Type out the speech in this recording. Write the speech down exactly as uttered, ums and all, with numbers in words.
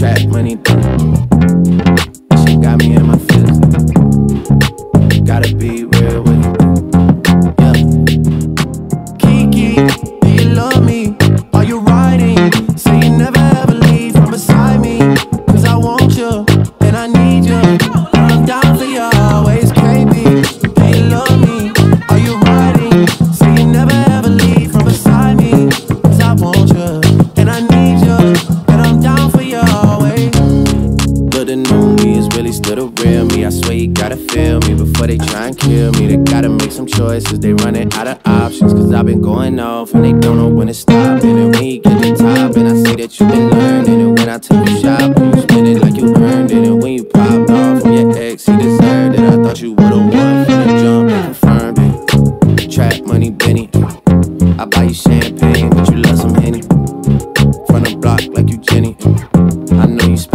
Trap money, this shit got me in my feelings. Gotta be real with it. Yeah. Kiki, do you love me? Are you riding? Say you never ever leave from beside me. Cause I want you, and I need you. I'm down for you always, K B. Do you love me? Are you riding? Say you never ever leave from beside me. Cause I want you, and I need you. And I'm down for you always. But the new me is really still the real me. I swear you gotta feel me before they try and kill me. They gotta make some choices, they running out of options. Cause I've been going off and they don't know when to stop. And when you get to top, and I see that you've been learning. And when I take you shopping, you spend it like you earned it. And when you popped off from your ex, he deserved it. I thought you would've won from the jump and confirmed it. Trap money, Benny. I buy you champagne, but you love some Henny. From the block like you Jenny. I know you spend